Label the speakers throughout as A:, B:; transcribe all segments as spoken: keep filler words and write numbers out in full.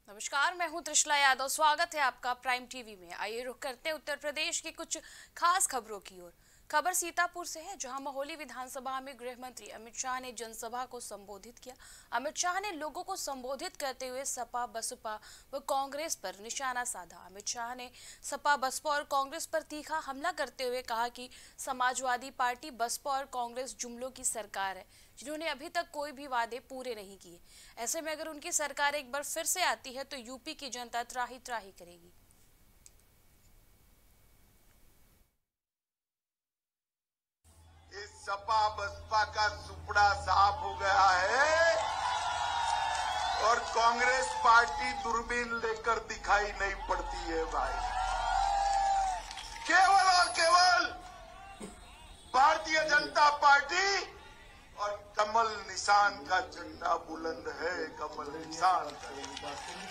A: नमस्कार, मैं हूं त्रिशला यादव। स्वागत है आपका प्राइम टीवी में। आइए रुख करते हैं उत्तर प्रदेश की कुछ खास खबरों की ओर। खबर सीतापुर से है, जहां महोली विधानसभा में गृह मंत्री अमित शाह ने जनसभा को संबोधित किया। अमित शाह ने लोगों को संबोधित करते हुए सपा, बसपा व कांग्रेस पर निशाना साधा। अमित शाह ने सपा, बसपा और कांग्रेस पर तीखा हमला करते हुए कहा कि समाजवादी पार्टी, बसपा और कांग्रेस जुमलों की सरकार है, जिन्होंने अभी तक कोई भी वादे पूरे नहीं किए। ऐसे में अगर उनकी सरकार एक बार फिर से आती है तो यूपी की जनता त्राही त्राही करेगी।
B: इस सपा बसपा का सुपड़ा साफ हो गया है और कांग्रेस पार्टी दूरबीन लेकर दिखाई नहीं पड़ती है भाई। केवल और केवल भारतीय जनता पार्टी और कमल निशान का झंडा बुलंद है। कमल निशान का।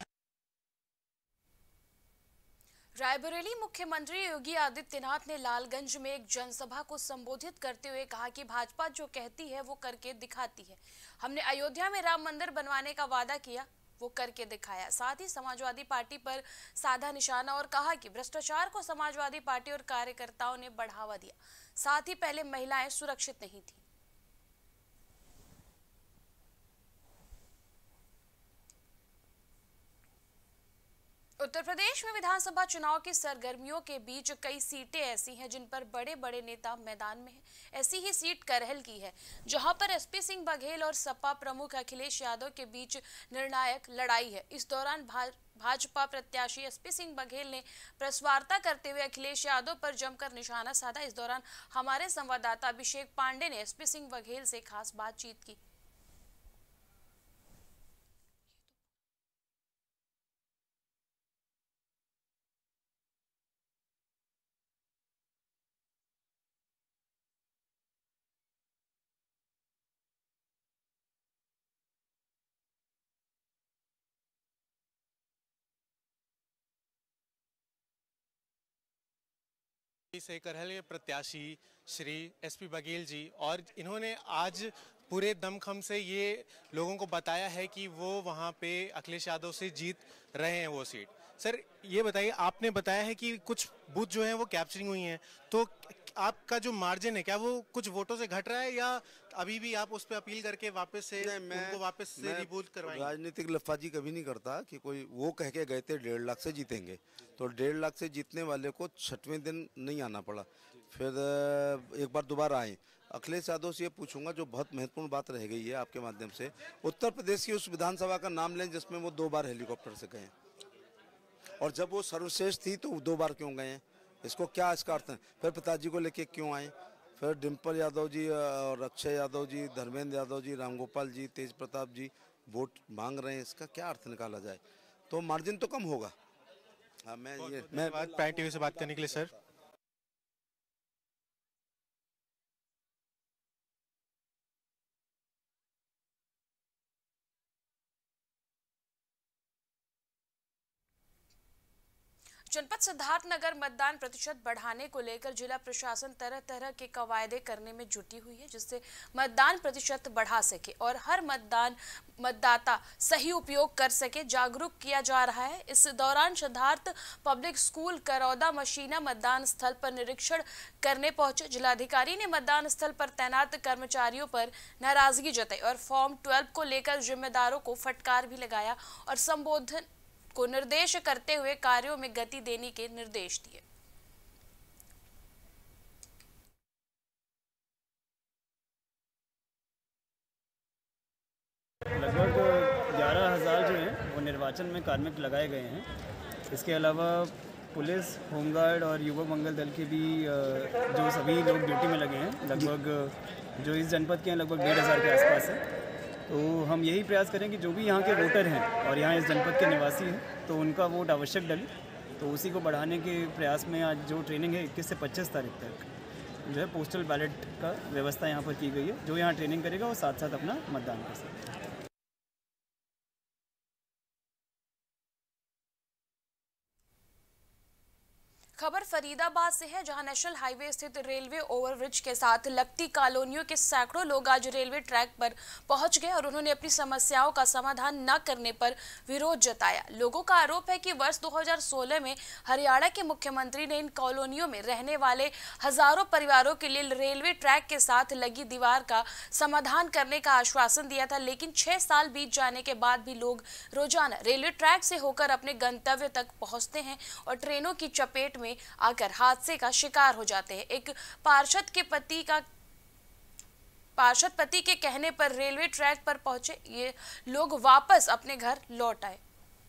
A: रायबरेली मुख्यमंत्री योगी आदित्यनाथ ने लालगंज में एक जनसभा को संबोधित करते हुए कहा कि भाजपा जो कहती है वो करके दिखाती है। हमने अयोध्या में राम मंदिर बनवाने का वादा किया, वो करके दिखाया। साथ ही समाजवादी पार्टी पर साधा निशाना और कहा कि भ्रष्टाचार को समाजवादी पार्टी और कार्यकर्ताओं ने बढ़ावा दिया। साथ ही पहले महिलाएं सुरक्षित नहीं थी। उत्तर प्रदेश में विधानसभा चुनाव की सरगर्मियों के बीच कई सीटें ऐसी हैं जिन पर बड़े बड़े नेता मैदान में हैं। ऐसी ही सीट करहल की है, जहां पर एसपी सिंह बघेल और सपा प्रमुख अखिलेश यादव के बीच निर्णायक लड़ाई है। इस दौरान भा, भाजपा प्रत्याशी एसपी सिंह बघेल ने प्रेस वार्ता करते हुए अखिलेश यादव पर जमकर निशाना साधा। इस दौरान हमारे संवाददाता अभिषेक पांडे ने एसपी सिंह बघेल से खास बातचीत की।
C: से करहल के प्रत्याशी श्री एसपी बघेल जी, और इन्होंने आज पूरे दमखम से ये लोगों को बताया है कि वो वहाँ पे अखिलेश यादव से जीत रहे हैं वो सीट। सर ये बताइए, आपने बताया है कि कुछ बूथ जो हैं वो कैप्चरिंग हुई हैं, तो आपका जो मार्जिन है क्या वो कुछ वोटों से घट रहा है या अभी भी आप उस पर अपील करके वापस से उनको वापस से रिबूट करवाएंगे?
D: राजनीतिक लफाजी कभी नहीं करता कि कोई वो कह के गए थे डेढ़ लाख से जीतेंगे, तो डेढ़ लाख से जीतने वाले को छठवें दिन नहीं आना पड़ा, फिर एक बार दोबारा आए। अखिलेश यादव से ये पूछूंगा, जो बहुत महत्वपूर्ण बात रह गई है आपके माध्यम से, उत्तर प्रदेश की उस विधानसभा का नाम लें जिसमें वो दो बार हेलीकॉप्टर से गए, और जब वो सर्वश्रेष्ठ थी तो दो बार क्यों गए? इसको क्या इसका अर्थ है? फिर पिताजी को लेके क्यों आए? फिर डिम्पल यादव जी और अक्षय यादव जी, धर्मेंद्र यादव जी, रामगोपाल जी, तेज प्रताप जी वोट मांग रहे हैं, इसका क्या अर्थ निकाला जाए? तो मार्जिन तो कम होगा। हाँ, मैं ये मैं
C: प्राइम टीवी से बात करने के लिए सर।
A: जनपद सिद्धार्थनगर मतदान प्रतिशत बढ़ाने को लेकर जिला प्रशासन तरह तरह के कवायदे करने में जुटी हुई है, जिससे मतदान प्रतिशत बढ़ा सके और हर मतदान मतदाता सही उपयोग कर सके, जागरूक किया जा रहा है। इस दौरान सिद्धार्थ पब्लिक स्कूल करौदा मशीना मतदान स्थल पर निरीक्षण करने पहुंचे। जिलाधिकारी ने मतदान स्थल पर तैनात कर्मचारियों पर नाराजगी जताई और फॉर्म ट्वेल्व को लेकर जिम्मेदारों को फटकार भी लगाया और संबोधन को निर्देश करते हुए कार्यों में गति देने के निर्देश दिए।
E: लगभग ग्यारह हज़ार जो हैं वो निर्वाचन में कार्मिक लगाए गए हैं। इसके अलावा पुलिस, होमगार्ड और युवक मंगल दल के भी जो सभी लोग ड्यूटी में लगे हैं, लगभग जो इस जनपद के हैं लगभग डेढ़ हज़ार के आसपास है। तो हम यही प्रयास करें कि जो भी यहाँ के वोटर हैं और यहाँ इस जनपद के निवासी हैं तो उनका वोट आवश्यक डले। तो उसी को बढ़ाने के प्रयास में आज जो ट्रेनिंग है इक्कीस से पच्चीस तारीख तक जो है पोस्टल बैलेट का व्यवस्था यहाँ पर की गई है। जो यहाँ ट्रेनिंग करेगा वो साथ साथ अपना मतदान कर सकता है।
A: खबर फरीदाबाद से है, जहां नेशनल हाईवे स्थित रेलवे ओवरब्रिज के साथ लगती कॉलोनियों के सैकड़ों लोग आज रेलवे ट्रैक पर पहुंच गए और उन्होंने अपनी समस्याओं का समाधान न करने पर विरोध जताया। लोगों का आरोप है कि वर्ष दो हज़ार सोलह में हरियाणा के मुख्यमंत्री ने इन कॉलोनियों में रहने वाले हजारों परिवारों के लिए रेलवे ट्रैक के साथ लगी दीवार का समाधान करने का आश्वासन दिया था, लेकिन छह साल बीत जाने के बाद भी लोग रोजाना रेलवे ट्रैक से होकर अपने गंतव्य तक पहुंचते हैं और ट्रेनों की चपेट में आकर हादसे का शिकार हो जाते हैं। एक पार्षद के पति का पार्षद पति के कहने पर रेलवे ट्रैक पर पहुंचे ये लोग वापस अपने घर लौट आए।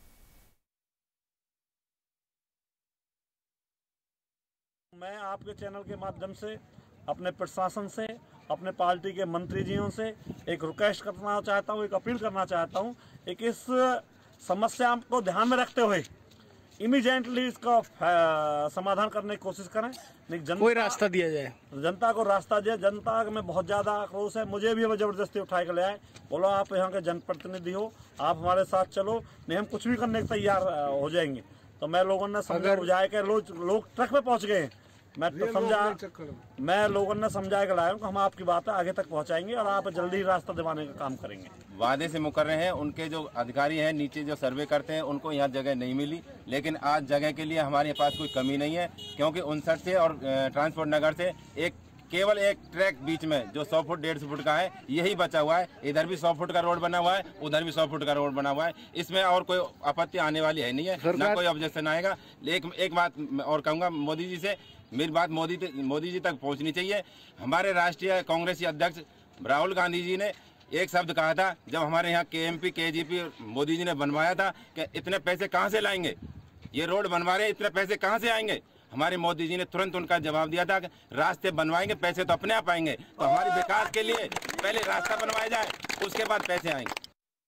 F: मैं आपके चैनल के माध्यम से अपने प्रशासन से, अपने पार्टी के मंत्रीजियों से एक रिक्वेस्ट करना चाहता हूँ, एक अपील करना चाहता हूँ। एक इस समस्या को ध्यान में रखते हुए इमीडिएटली इसका समाधान करने की कोशिश करें। जनता,
G: कोई रास्ता दिया जाए,
F: जनता को रास्ता दिया। जनता में बहुत ज़्यादा आक्रोश है, मुझे भी अब जबरदस्ती उठा के ले आए, बोलो आप यहाँ के जनप्रतिनिधि हो, आप हमारे साथ चलो, नहीं हम कुछ भी करने के तैयार हो जाएंगे। तो मैं लोगों ने समझा बुझाया कि लोग लोग ट्रक पे पहुँच गए। मैं तो समझा मैं लोगों ने समझा के लाया हूँ कि हम आपकी बात आगे तक पहुँचाएंगे और आप जल्दी ही रास्ता दिवाने का काम करेंगे।
H: वादे से मुकर रहे हैं, उनके जो अधिकारी हैं नीचे जो सर्वे करते हैं उनको यहाँ जगह नहीं मिली, लेकिन आज जगह के लिए हमारे पास कोई कमी नहीं है, क्योंकि उनसठ से और ट्रांसपोर्ट नगर से एक केवल एक ट्रैक बीच में जो सौ फुट डेढ़ सौ फुट का है यही बचा हुआ है। इधर भी सौ फुट का रोड बना हुआ है, उधर भी सौ फुट का रोड बना हुआ है। इसमें और कोई आपत्ति आने वाली है नहीं है, ना कोई ऑब्जेक्शन आएगा। एक एक बात और कहूँगा मोदी जी से, मेरी बात मोदी मोदी जी तक पहुँचनी चाहिए। हमारे राष्ट्रीय कांग्रेसी अध्यक्ष राहुल गांधी जी ने एक शब्द कहा था जब हमारे यहाँ के एम पी के जी पी मोदी जी ने बनवाया था कि इतने पैसे कहाँ से लाएंगे, ये रोड बनवा रहे इतने पैसे कहाँ से आएंगे। हमारे मोदी जी ने तुरंत उनका जवाब दिया था कि रास्ते बनवाएंगे, पैसे तो अपने आप आएंगे। तो हमारे विकास के लिए पहले रास्ता बनवाया जाए, उसके बाद पैसे आएंगे।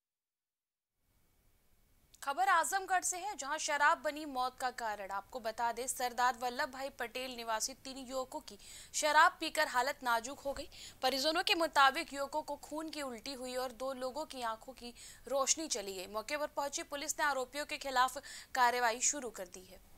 A: खबर आजमगढ़ से है, जहां शराब बनी मौत का कारण। आपको बता दें, सरदार वल्लभ भाई पटेल निवासी तीन युवकों की शराब पीकर हालत नाजुक हो गई। परिजनों के मुताबिक युवकों को खून की उल्टी हुई और दो लोगों की आंखों की रोशनी चली गई। मौके पर पहुंची पुलिस ने आरोपियों के खिलाफ कार्रवाई शुरू कर दी है।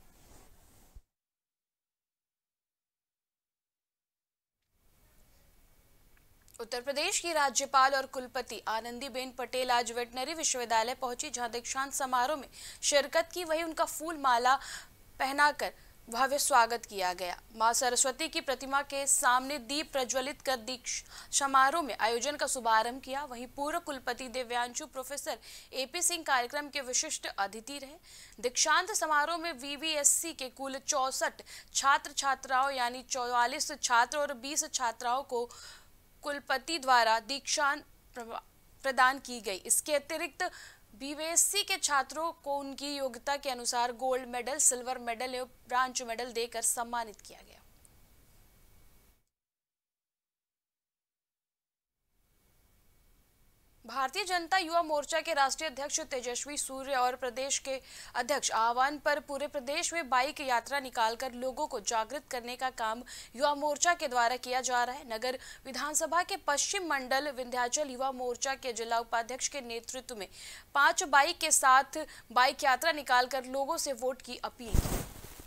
A: उत्तर प्रदेश की राज्यपाल और कुलपति आनंदीबेन पटेल आज वेटनरी विश्वविद्यालय पहुंची, जहां दीक्षांत समारोह में शिरकत की। वहीं उनका फूल माला पहनाकर भव्य स्वागत किया गया। मां सरस्वती की प्रतिमा के सामने दीप प्रज्वलित कर दीक्षा समारोह में आयोजन का शुभारंभ किया। वहीं पूर्व कुलपति दिव्यांशु प्रोफेसर एपी सिंह कार्यक्रम के विशिष्ट अतिथि रहे। दीक्षांत समारोह में वीवीएससी के कुल चौसठ छात्र छात्राओं यानी चौवालीस छात्र और बीस छात्राओं को कुलपति द्वारा दीक्षांत प्रदान की गई। इसके अतिरिक्त बीवीएससी के छात्रों को उनकी योग्यता के अनुसार गोल्ड मेडल, सिल्वर मेडल एवं ब्रांज मेडल देकर सम्मानित किया गया। भारतीय जनता युवा मोर्चा के राष्ट्रीय अध्यक्ष तेजस्वी सूर्य और प्रदेश के अध्यक्ष आह्वान पर पूरे प्रदेश में बाइक यात्रा निकालकर लोगों को जागृत करने का काम युवा मोर्चा के द्वारा किया जा रहा है। नगर विधानसभा के पश्चिम मंडल विंध्याचल युवा मोर्चा के जिला उपाध्यक्ष के नेतृत्व में पांच बाइक के साथ बाइक यात्रा निकालकर लोगों से वोट की अपील की।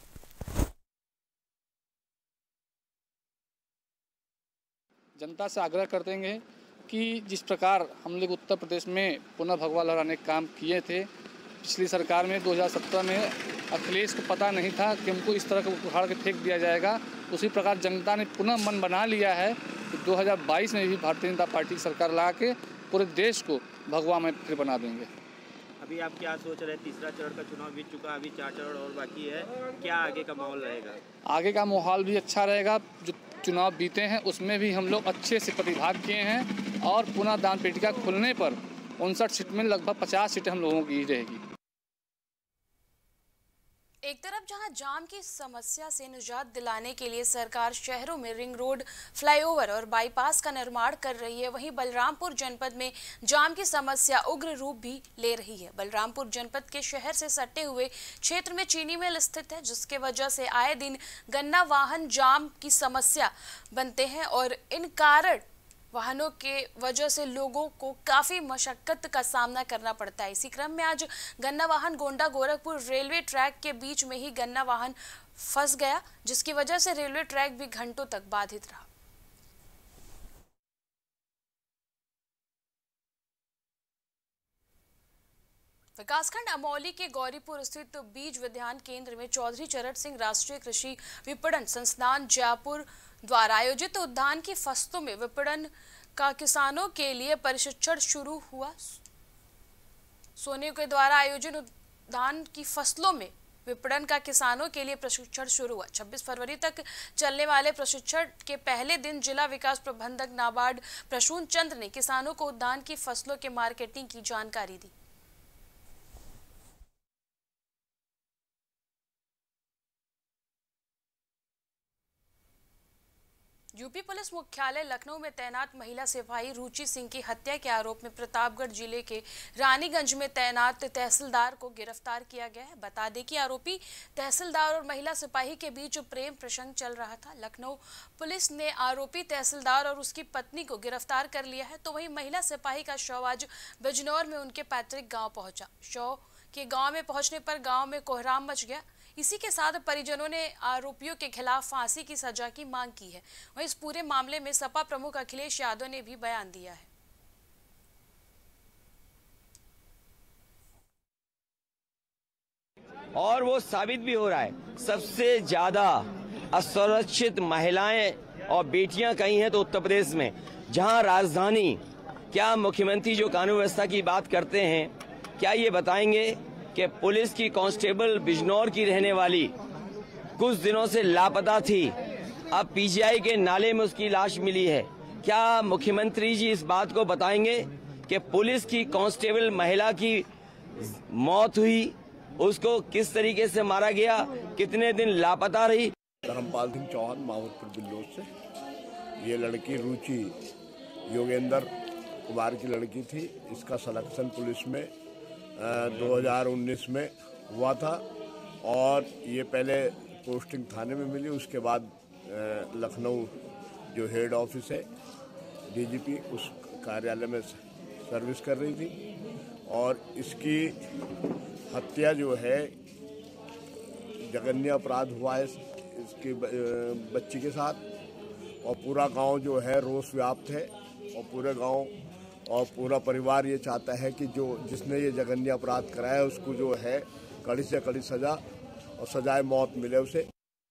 I: जनता से आग्रह करते हैं कि जिस प्रकार हम लोग उत्तर प्रदेश में पुनः भगवा लहराने का काम किए थे, पिछली सरकार में दो हज़ार सत्रह में अखिलेश को पता नहीं था कि हमको इस तरह का उखाड़ के फेंक दिया जाएगा, उसी प्रकार जनता ने पुनः मन बना लिया है कि दो हज़ार बाईस में भी भारतीय जनता पार्टी की सरकार ला के पूरे देश को भगवा में फिर बना देंगे।
J: अभी आप क्या सोच रहे हैं? तीसरा चरण का चुनाव बीत चुका, अभी चार चरण और बाकी है, क्या आगे का माहौल रहेगा?
I: आगे का माहौल भी अच्छा रहेगा। जो चुनाव बीते हैं उसमें भी हम लोग अच्छे से प्रतिभाग किए हैं और पुनः दान पेटिका खुलने पर उनसठ सीट में लगभग पचास सीटें हम लोगों की रहेगी।
A: एक तरफ जहां जाम की समस्या से निजात दिलाने के लिए सरकार शहरों में रिंग रोड, फ्लाईओवर और बाईपास का निर्माण कर रही है, वहीं बलरामपुर जनपद में जाम की समस्या उग्र रूप भी ले रही है। बलरामपुर जनपद के शहर से सटे हुए क्षेत्र में चीनी मिल स्थित है, जिसके वजह से आए दिन गन्ना वाहन जाम की समस्या बनते हैं और इन कारण वाहनों के वजह से लोगों को काफ़ी मशक्कत का सामना करना पड़ता है। इसी क्रम में आज गन्ना वाहन गोंडा गोरखपुर रेलवे ट्रैक के बीच में ही गन्ना वाहन फंस गया, जिसकी वजह से रेलवे ट्रैक भी घंटों तक बाधित रहा। विकासखंड अमौली के गौरीपुर स्थित बीज विज्ञान केंद्र में चौधरी चरण सिंह राष्ट्रीय कृषि विपणन संस्थान जयपुर द्वारा आयोजित उद्यान की फसलों में विपणन का किसानों के लिए प्रशिक्षण शुरू हुआ। सोने के द्वारा आयोजित उद्यान की फसलों में विपणन का किसानों के लिए प्रशिक्षण शुरू हुआ। छब्बीस फरवरी तक चलने वाले प्रशिक्षण के पहले दिन जिला विकास प्रबंधक नाबार्ड प्रसून चंद्र ने किसानों को उद्यान की फसलों के मार्केटिंग की जानकारी दी। यूपी पुलिस मुख्यालय लखनऊ में तैनात महिला सिपाही रुचि सिंह की हत्या के आरोप में प्रतापगढ़ जिले के रानीगंज में तैनात तहसीलदार को गिरफ्तार किया गया है। बता दें कि आरोपी तहसीलदार और महिला सिपाही के बीच प्रेम प्रसंग चल रहा था। लखनऊ पुलिस ने आरोपी तहसीलदार और उसकी पत्नी को गिरफ्तार कर लिया है, तो वहीं महिला सिपाही का शव आज बिजनौर में उनके पैतृक गाँव पहुंचा। शव के गाँव में पहुंचने पर गाँव में कोहराम मच गया। इसी के साथ परिजनों ने आरोपियों के खिलाफ फांसी की सजा की मांग की है। वहीं इस पूरे मामले में सपा प्रमुख अखिलेश यादव ने भी बयान दिया है।
G: और वो साबित भी हो रहा है, सबसे ज्यादा असुरक्षित महिलाएं और बेटियां कहीं हैं तो उत्तर प्रदेश में, जहां राजधानी, क्या मुख्यमंत्री जो कानून व्यवस्था की बात करते हैं, क्या ये बताएंगे कि पुलिस की कांस्टेबल बिजनौर की रहने वाली कुछ दिनों से लापता थी, अब पीजीआई के नाले में उसकी लाश मिली है। क्या मुख्यमंत्री जी इस बात को बताएंगे कि पुलिस की कांस्टेबल महिला की मौत हुई, उसको किस तरीके से मारा गया, कितने दिन लापता रही।
K: धर्मपाल सिंह चौहान मावतपुर बिल्लोर से। ये लड़की रुचि योगेंद्र कुमार की लड़की थी। इसका सिलेक्शन पुलिस में दो हज़ार उन्नीस में हुआ था और ये पहले पोस्टिंग थाने में मिली, उसके बाद लखनऊ जो हेड ऑफिस है डीजीपी, उस कार्यालय में सर्विस कर रही थी। और इसकी हत्या जो है जघन्य अपराध हुआ है इसकी बच्ची के साथ, और पूरा गांव जो है रोष व्याप्त है और पूरे गांव और पूरा परिवार ये चाहता है कि जो जिसने ये जघन्य अपराध कराया उसको जो है कड़ी से कड़ी सजा और सजाए मौत मिले उसे।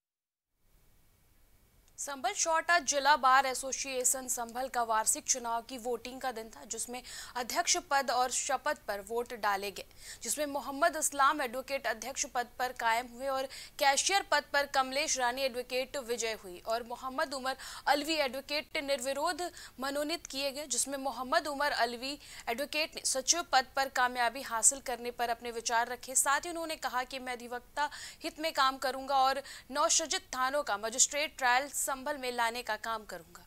A: संभल शॉर्ट आज जिला बार एसोसिएशन संभल का वार्षिक चुनाव की वोटिंग का दिन था, जिसमें अध्यक्ष पद और शपथ पर वोट डाले गए, जिसमें मोहम्मद इस्लाम एडवोकेट अध्यक्ष पद पर कायम हुए और कैशियर पद पर कमलेश रानी एडवोकेट विजय हुई और मोहम्मद उमर अलवी एडवोकेट निर्विरोध मनोनीत किए गए, जिसमें मोहम्मद उमर अलवी एडवोकेट ने सचिव पद पर कामयाबी हासिल करने पर अपने विचार रखे। साथ ही उन्होंने कहा कि मैं अधिवक्ता हित में काम करूंगा और नवसृजित थानों का मजिस्ट्रेट ट्रायल संभल में लाने का काम करूंगा।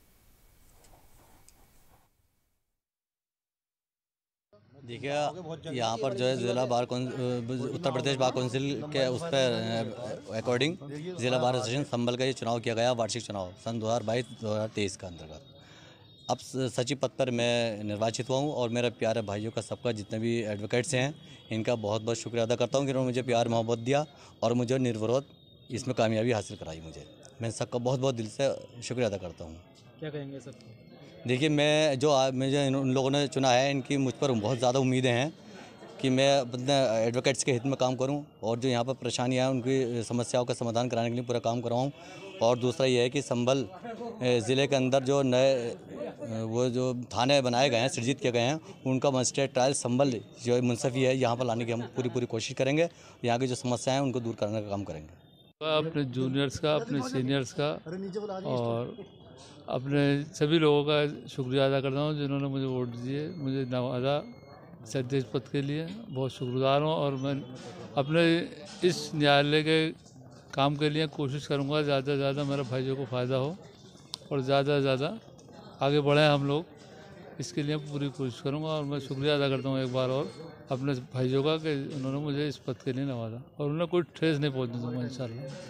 L: देखिए, यहाँ पर जो है जिला बार उत्तर प्रदेश बार काउंसिल के उस पर अकॉर्डिंग जिला बार एसोसिएशन संभल का ये चुनाव किया गया, वार्षिक चुनाव सन दो हज़ार बाईस दो हज़ार तेईस का अंतर्गत। अब सचिव पद पर मैं निर्वाचित हुआ हूँ और मेरे प्यारे भाइयों का, सबका जितने भी एडवोकेट्स हैं, इनका बहुत बहुत शुक्रिया अदा करता हूँ कि उन्होंने मुझे प्यार मोहब्बत दिया और मुझे निर्विरोध इसमें कामयाबी हासिल कराई। मुझे मैं सबका बहुत बहुत दिल से शुक्रिया अदा करता हूँ।
E: क्या कहेंगे सब?
L: देखिए, मैं जो मुझे उन लोगों ने चुना है, इनकी मुझ पर बहुत ज़्यादा उम्मीदें हैं कि मैं अपने एडवोकेट्स के हित में काम करूं और जो यहाँ पर परेशानियाँ हैं उनकी समस्याओं का समाधान कराने के लिए पूरा काम कराऊँ। और दूसरा ये है कि संभल ज़िले के अंदर जो नए वो जो थाने बनाए गए हैं, सृजित किए गए हैं, उनका मजिस्ट्रेट ट्रायल संभल जो मुंसफी है यहाँ पर लाने की हम पूरी पूरी कोशिश करेंगे। यहाँ की जो समस्याएँ हैं उनको दूर करने का काम करेंगे।
M: अपने जूनियर्स का, अपने सीनियर्स का और अपने सभी लोगों का शुक्रिया अदा करता हूँ जिन्होंने मुझे वोट दिए, मुझे नवाजा अध्यक्ष पद के लिए बहुत शुक्रगुजार हूँ। और मैं अपने इस न्यायालय के काम के लिए कोशिश करूँगा ज़्यादा से ज़्यादा मेरे भाइयों को फ़ायदा हो और ज़्यादा से ज़्यादा आगे बढ़ें हम लोग, इसके लिए पूरी कोशिश करूँगा। और मैं शुक्रिया अदा करता हूँ एक बार और अपने भाइयों का कि उन्होंने मुझे इस पद के लिए नवाजा और उन्हें कोई ठेस नहीं पहुँचने दूँगा इंशाल्लाह।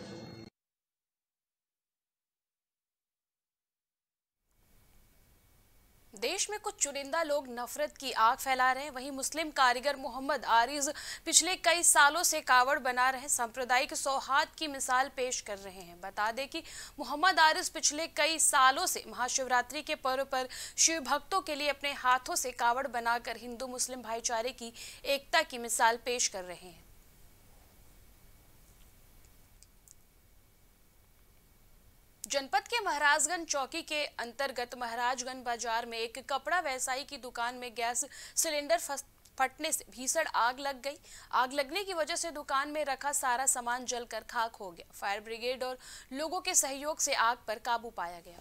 A: देश में कुछ चुनिंदा लोग नफरत की आग फैला रहे हैं, वहीं मुस्लिम कारीगर मोहम्मद आरिज पिछले कई सालों से कावड़ बना रहे सांप्रदायिक सौहार्द की मिसाल पेश कर रहे हैं। बता दें कि मोहम्मद आरिज पिछले कई सालों से महाशिवरात्रि के पर्व पर शिव भक्तों के लिए अपने हाथों से कावड़ बनाकर हिंदू मुस्लिम भाईचारे की एकता की मिसाल पेश कर रहे हैं। जनपद के महाराजगंज चौकी के अंतर्गत महाराजगंज बाजार में एक कपड़ा व्यवसायी की दुकान में गैस सिलेंडर फटने से भीषण आग लग गई। आग लगने की वजह से दुकान में रखा सारा सामान जलकर खाक हो गया। फायर ब्रिगेड और लोगों के सहयोग से आग पर काबू पाया गया।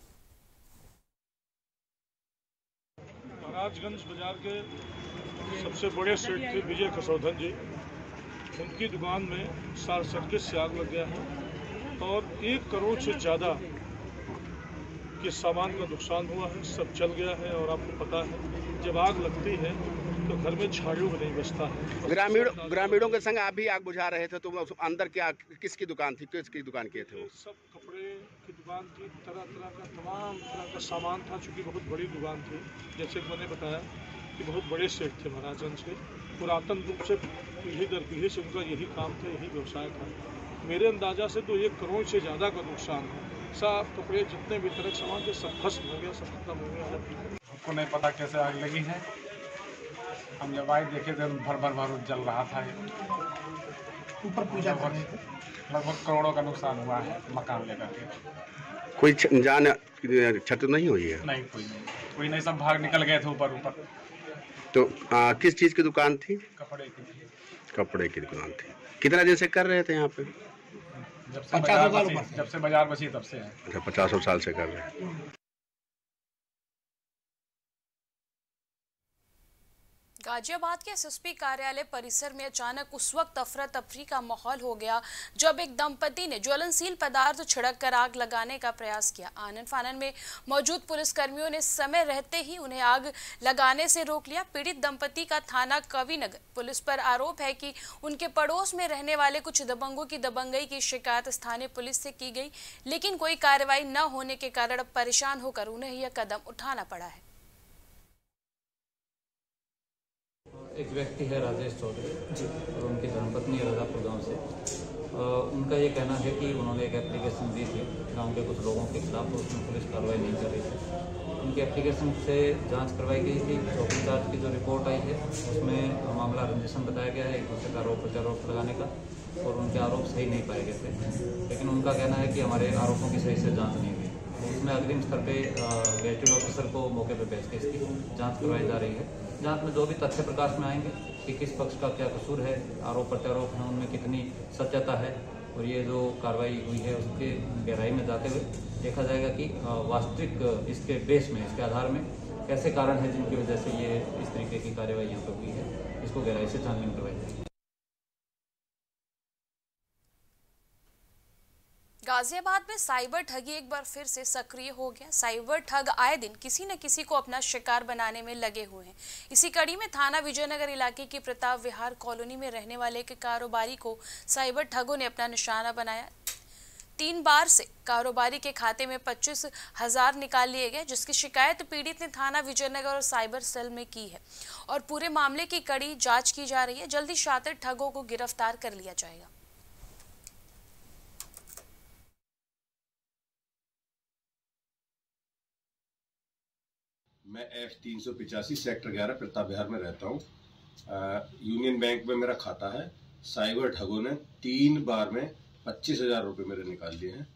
N: महाराजगंज बाजार के सबसे बड़े सेठ थे विजय कसौधन जी, उनकी दुकान में शॉर्ट सर्किट से आग लग गया है और एक करोड़ से ज़्यादा के सामान का नुकसान हुआ है, सब जल गया है। और आपको पता है जब आग लगती है तो घर में झाड़ू भी नहीं बचता है।
O: ग्रामीण ग्रामीणों के संग आप भी आग बुझा रहे थे, तो अंदर क्या किसकी दुकान थी, किसकी दुकान किए थे? वो
N: सब कपड़े की दुकान थी, तरह तरह का तमाम तरह का सामान था। चूँकि बहुत बड़ी दुकान थी, जैसे कि मैंने बताया कि बहुत बड़े सेठ थे महाराजगंज के, पुरातन रूप से पीढ़ी दर पीढ़ी से उनका यही काम था, यही व्यवसाय था। मेरे अंदाजा से तो एक करोड़ से ज़्यादा का नुकसान है। सब कपड़े जितने भी तरह सामान थे सब भस्म हो गया, सब खत्म हो गया।
P: हमको नहीं पता कैसे आग लगी है। हम जब आए देखे तो भर भर बारूद जल रहा था। ऊपर पूजा कर रहे थे। लगभग करोड़ों का नुकसान हुआ है मकान लेकर के।
O: कोई जान क्षति नहीं हुई है?
P: नहीं, कोई नहीं कोई नहीं सब भाग निकल गए थे ऊपर ऊपर।
O: तो आ, किस चीज़ की दुकान थी?
P: कपड़े की थी।
O: कपड़े की दुकान थी। कितना दिन से कर रहे थे यहाँ पे?
P: जब से बाजार बची, जब से बाजार बची तब से है।
O: अच्छा, पचासों साल से कर रहे हैं।
A: गाजियाबाद के एसएसपी कार्यालय परिसर में अचानक उस वक्त अफरा तफरी का माहौल हो गया जब एक दंपति ने ज्वलनशील पदार्थ छिड़क कर आग लगाने का प्रयास किया। आनन फानन में मौजूद पुलिसकर्मियों ने समय रहते ही उन्हें आग लगाने से रोक लिया। पीड़ित दंपति का थाना कविनगर पुलिस पर आरोप है कि उनके पड़ोस में रहने वाले कुछ दबंगों की दबंगई की शिकायत स्थानीय पुलिस से की गई, लेकिन कोई कार्रवाई न होने के कारण अब परेशान होकर उन्हें यह कदम उठाना पड़ा है।
Q: एक व्यक्ति है राजेश चौधरी जी और उनकी धर्मपत्नी रजापुर गांव से। आ, उनका ये कहना है कि उन्होंने एक एप्लीकेशन दी थी गांव के कुछ लोगों के खिलाफ, तो उसमें पुलिस कार्रवाई नहीं कर रही थी। उनकी एप्लीकेशन से जांच करवाई गई थी। चौकी इंचार्ज की जो रिपोर्ट आई है उसमें मामला रंजिशन बताया गया है, एक दूसरे का आरोप प्रत्यारोप लगाने का, और उनके आरोप सही नहीं पाए गए थे। लेकिन उनका कहना है कि हमारे आरोपों की सही से जाँच नहीं हुई। उसमें अग्रिम स्तर पे गैजेटेड ऑफिसर को मौके पर भेज के इसकी जांच करवाई जा रही है। जांच में जो भी तथ्य प्रकाश में आएंगे कि किस पक्ष का क्या कसूर है, आरोप प्रत्यारोप हैं, उनमें कितनी सत्यता है, और ये जो कार्रवाई हुई है उसके गहराई में जाते हुए देखा जाएगा कि वास्तविक इसके बेस में, इसके आधार में कैसे कारण है जिनकी वजह से ये इस तरीके की कार्रवाई यहाँ पर हुई है, इसको गहराई से छानबीन करवाई जाएगी।
A: गाजियाबाद में साइबर ठगी एक बार फिर से सक्रिय हो गया। साइबर ठग आए दिन किसी न किसी को अपना शिकार बनाने में लगे हुए हैं। इसी कड़ी में थाना विजयनगर इलाके की प्रताप विहार कॉलोनी में रहने वाले एक कारोबारी को साइबर ठगों ने अपना निशाना बनाया। तीन बार से कारोबारी के खाते में पच्चीस हजार निकाल लिए गए, जिसकी शिकायत पीड़ित ने थाना विजयनगर और साइबर सेल में की है और पूरे मामले की कड़ी जाँच की जा रही है। जल्दी शातिर ठगों को गिरफ्तार कर लिया जाएगा।
R: मैं एफ तीन सौ पिचासी सेक्टर ग्यारह प्रताप विहार में रहता हूँ। यूनियन बैंक में मेरा खाता है। साइबर ठगों ने तीन बार में पच्चीस हजार रुपये मेरे निकाल लिए हैं।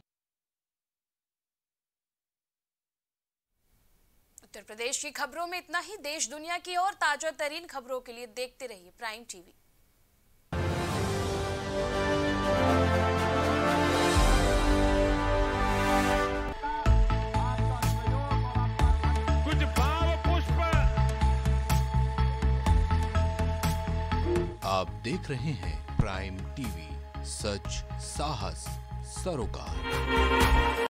A: उत्तर प्रदेश की खबरों में इतना ही। देश दुनिया की और ताजा तरीन खबरों के लिए देखते रहिए प्राइम टीवी।
S: आप देख रहे हैं प्राइम टीवी, सच साहस सरोकार।